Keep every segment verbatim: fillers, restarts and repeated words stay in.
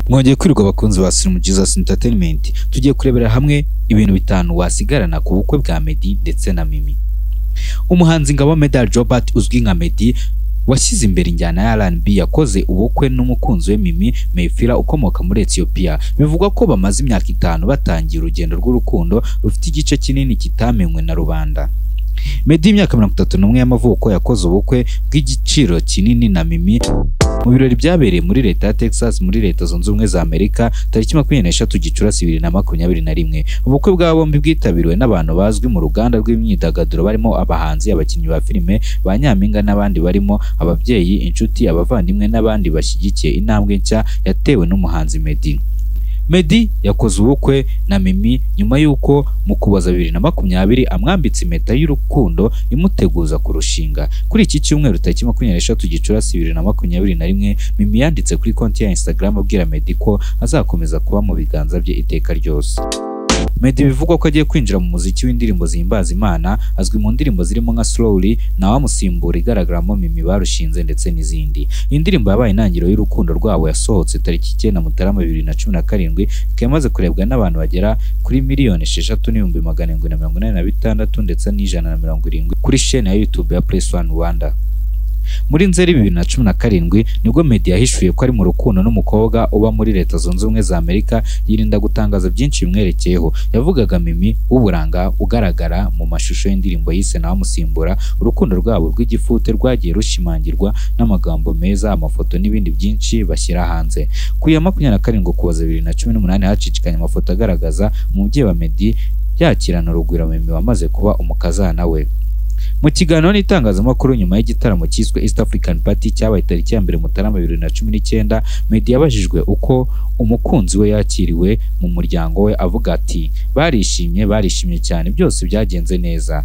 Mwongeye kwirirwa bakunzi ba Slim Jesus Entertainment, tugiye kurebera hamwe ibintu bitanu wasigarana ku bukwe bwa Meddy ndetse na Mimi. Umuhanzi Bwa Meddy Robert uzwi nka Meddy washyize imbere injyana ya R and B yakoze ubukwe n'umukunzi we Mimi Mwahishwe ukomoka muri Ethiopia. Bivugwa ko bamaze imyaka itanu batangiye urugendo rw'urukundo rufite igice kinini kitamenywe na rubanda. Meddy imyaka mirongo itatu n'umwe y'amavuko yakoze ubukwe bw'igiciro kinini na Mimi mu birori byabereye muri leta ya Texas muri leta zunze ubumwe za Amerika tariki makumyabiri n'eshatu Gicurasi bibiri na makumyabiri na rimwe. Ubukwe bwa bombi bwitabiriwe n'abantu bazwi mu ruganda rw'imyidagaduro barimo abahanzi, abakinnyi ba filime, ba nyampinga n'abandi barimo ababyeyi, inshuti, abavandimwe n'abandi bashyigikiye intambwe nshya yatewe n'umuhanzi Meddy. Meddy yakoze ubukwe na Mimi nyuma y'uko mu Kuboza bibiri na makumyabiri amwambitse impeta y'urukundo imuteguza kurushinga. Kuri iki cyumweru tariki makumyabiri n'eshatu Gicurasi bibiri na makumyabiri na rimwe, Mimi yanditse kuri konti ya Instagram abwira Meddy ko azakomeza kuba mu biganza bye iteka ryose. Meddy bivugwa ko agiye kwinjira mu muziki w'indirimbo zihimbaza Imana, azwi mu ndirimbo zirimo nka Slowly na Wamusimbura igaragaramo Mimi barushinze ndetse n'izindi. Iyi ndirimbo yabaye intangiriro y'urukundo rwabo yasohotse tariki icyenda Mutarama bibiri na cumi na karindwi, ikaba imaze kurebwa n'abantu bagera kuri miliyoni esheshatu n'ibihumbi magana arindwi na mirongo inani na bitandatu ndetse n'ijana na mirongo irindwi kuri chaîne ya YouTube ya Press One Rwanda. Muri Nzeri bibiri na cumi na karindwi nibwo Meddy yahishuye ko ari mu rukundo n'umukobwa uba muri leta zunze ubumwe za Amerika, yirinda gutangaza byinshi bimwerekeyeho. Yavugaga Mimi w'uburanga ugaragara mu mashusho y'indirimbo yise na Wamusimbura. Urukundo rwabo rw'igifute rwagiye rushimangirwa n'amagambo meza, amafoto n'ibindi byinshi bashyira hanze. Ku ya makumyabiri na karindwi Ukuboza bibiri na cumi n'umunani hacicikanye amafoto agaragaza umubyeyi wa Meddy yakirana urugwiro Mimi wamaze kuba umukazana we. Mu kiganiro n'itangazamakuru nyuma y'igitaramo cyiswe East African Party cyabaye tariki ya mbere Mutarama bibiri na cumi n'icyenda, Meddy yabajijwe uko umukunzi we yakiriwe mu muryango we avuga ati barishimye barishimye cyane, byose byagenze neza.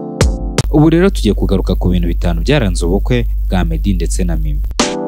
Ubu rero tugiye kugaruka ku bintu bitanu byaranze ubukwe bwa Meddy ndetse na Mimi.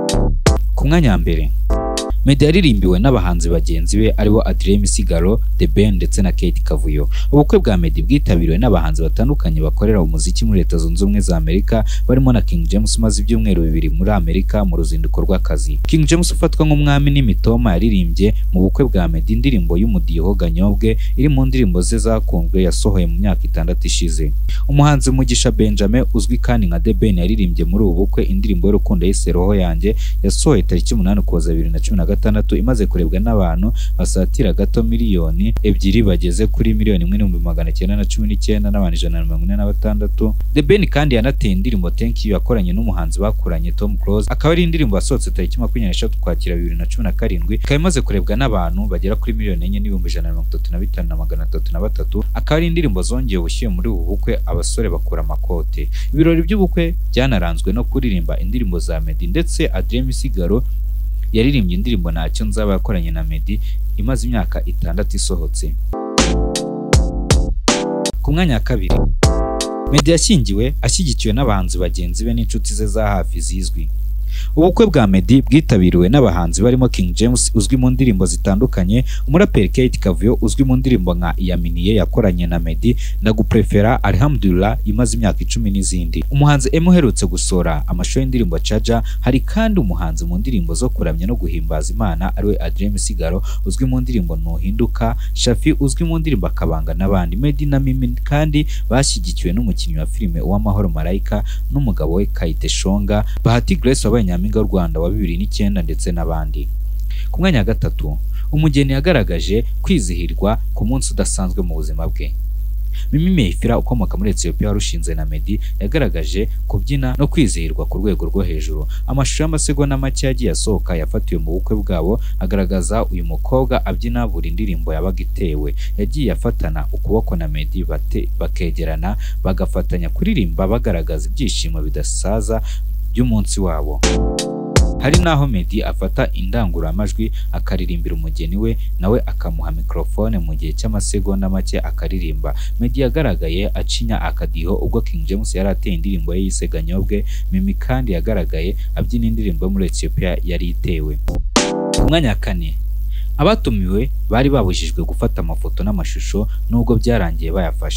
Ku mwanya wa mbere, Meddy yaririmbiwe n'abahanzi bagenzi be aribo Adrien Misigaro, The Ben ndetse na Kate Kavuyo. Ubukwe bwa Meddy bwitabiriwe n'abahanzi batandukanye bakorera umuziki muri leta zunze ubumwe za Amerika barimo na King James umaze ibyumweru bibiri muri Amerika mu ruzinduko rw'akazi. King James ufatwa nk'umwami n'imitoma yaririmbye mu bukwe bwa Meddy indirimbo y'umudiho Ganyobwe iri mu ndirimbo ze zakunzwe yasohoye mu myaka itandatu ishize. Umuhanzi Mugisha Benjamin uzwi kandi nka The Ben yaririmbye muri ubu bukwe indirimbo y'urukundo yise Roho yanjye yasohoye tariki umunani Ukuboza bibiri na cumi na gatandatu, imaze kurebwa n'abantu basatira gato miliyoni ebyiri bageze kuri miliyoni imwe n'ibihumbi magana cyenda na cumi n'icyenda n'abantu ijana na mirongo ine na batandatu. The Ben kandi yanateye indirimbo Thank You yakoranye n'umuhanzi bakuranye Tom Close, akaba ari indirimbo yasohotse tariki makumyabiri n'eshatu Ukwakira bibiri na cumi na karindwi, ikaba imaze kurebwa n'abantu bagera kuri miliyoni enye n'ibihumbi ijana na mirongo itatu na bitanu na magana atatu na batatu. Akaba ari indirimbo zongeye ubushyuhe muri ubu bukwe, abasore bakura amakote. Ibirori by'ubukwe byanaranzwe no kuririmba indirimbo za Meddy ndetse Adrien Misigaro yaririmbye indirimbo Ntacyo Nzaba yakoranye na Meddy imaze imyaka itandatu isohotse. Ku mwanya wa kabiri, Meddy yashyingiwe ashyigikiwe n'abahanzi bagenzi be n'inshuti ze za hafi zizwi. Ubukwe bwa Meddy bwitabiriwe n'abahanzi barimo King James uzwi mu ndirimbo zitandukanye, umuraperi Kate Kavuyo uzwi mu ndirimbo nka Iyaminiye yakoranye na Meddy, Ndaguprefera, Alhamdulillah imaze imyaka icumi n'izindi. Umuhanzi Emu uherutse gusora amashusho y'indirimbo Charger. Hari kandi umuhanzi mu ndirimbo zo kuramya no guhimbaza Imana ariwe Adrien Misigaro uzwi mu ndirimbo Ntuhinduka, Shafi uzwi mu ndirimbo Akabanga n'abandi. Meddy na Mimi kandi bashyigikiwe n'umukinnyi wa filime Uwamahoro Marayika n'umugabo we Kayite Shonga, Bahati Grace wabaye nyampinga w'u Rwanda wa bibiri n'icyenda ndetse n'abandi. Ku mwanya wa gatatu, umugeni yagaragaje kwizihirwa ku munsi udasanzwe mu buzima bwe. Mimi Mwahishwe ukomoka muri Ethiopia warushinze na Meddy yagaragaje kubyina no kwizihirwa ku rwego rwo hejuru. Amashusho y'amasegonda make yagiye asohoka yafatiwe mu bukwe bwabo agaragaza uyu mukobwa abyina buri ndirimbo yabaga itewe. Yagiye afatana ukuboko na Meddy bate bakegerana bagafatanya kuririmba bagaragaza ibyishimo bidasaza by'umunsi wabo. Hari naho Meddy afata indangururamajwi akaririmbira umugeni we, nawe akamuha mikrofone mu gihe cy'amasegonda make akaririmba. Meddy yagaragaye acinya akadiho ubwo King James yari ateye indirimbo ye yise Ganyobwe. Mimi kandi yagaragaye abyina indirimbo muri Ethiopia yari itewe. Ku mwanya wa kane, abatumiwe bari babujijwe gufata amafoto n'amashusho nubwo byarangiye bayafashe.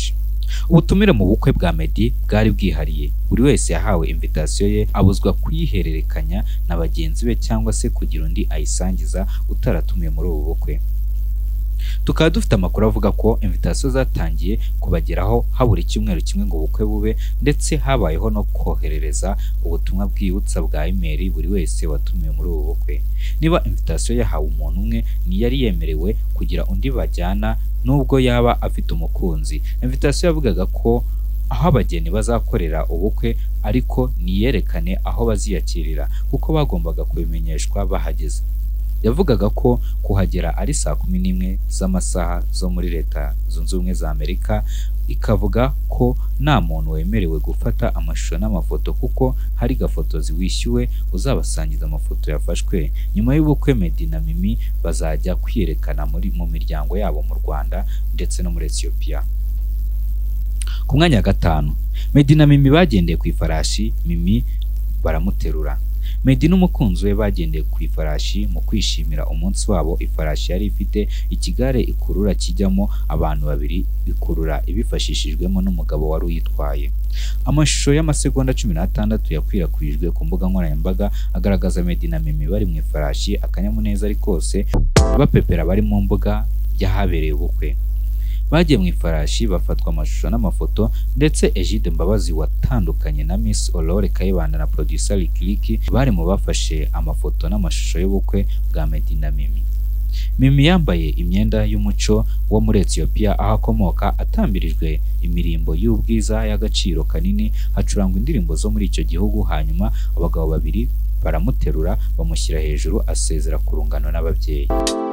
Ubutumire mu bukwe bwa Meddy bwari bwihariye. Buri wese yahawe invitation ye, abuzwa kuyihererekanya na bagenzi be cyangwa se kugira undi ayisangiza utaratumiye muri ubu bukwe. Tukaba dufite amakuru avuga ko invitation zatangiye kubageraho habura icyumweru kimwe ngo ubukwe bube, ndetse habayeho no koherereza ubutumwa bwibutsa bwa email buri wese watumiwe muri ubu bukwe. Niba invitation yahawe umuntu umwe, ni yari yemerewe kugira undi bajyana nubwo yaba afite umukunzi. Invitation yavugaga ko aho abageni bazakorera ubukwe ariko niyerekane aho baziyakirira kuko bagombaga kubimenyeshwa bahageze. Yavugaga ko kuhagera ari saa kumi n'imwe z'amasaha zo muri Leta Zunze Ubumwe za Amerika, ikavuga ko nta muntu wemerewe gufata amashusho n'amafoto kuko hari gafotozi wishyuwe uzabasangiza amafoto yafashwe. Nyuma y'ubukwe Meddy na Mimi bazajya kwiyerekana muri mu miryango yabo mu Rwanda ndetse no muri Ethiopia. Ku mwanya wa gatanu, Meddy na Mimi bagendeye ku ifarashi, Mimi baramuterura. Meddy n'umukunzi we bagendeye ku ifarashi mu kwishimira umunsi wabo. Ifarashi yari ifite ikigare ikurura kijyamo abantu babiri, ikurura ibifashishijwemo n'umugabo wari uyitwaye. Amashusho y'amasegonda cumi n'atandatu yakwirakwijwe ku mbuga nkoranyambaga agaragaza Meddy na Mimi bari mu ifarashi, akanyamuneza ari kose, bapepera bari mu mbuga y'ahabereye ubukwe. Bagiye mu ifarashi bafatwa amashusho n'amafoto, ndetse Egide Mbabazi watandukanye na Miss Aurore Kayibanda na producer Lick bari mu bafashe amafoto n'amashusho y'ubukwe bwa Meddy na Mimi. Mimi yambaye imyenda y'umuco wo muri Ethiopia aho akomoka, atambirijwe imirimbo y'ubwiza y'agaciro kanini, hacurangwa indirimbo zo muri icyo gihugu. Hanyuma abagabo babiri baramuterura bamushyira hejuru, asezera ku rungano n'ababyeyi.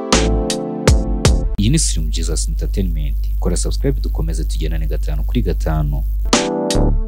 Iyi ni Slim Jesus Entertainment. Kora subscribe dukomeze tugendane gatanu kuri gatanu.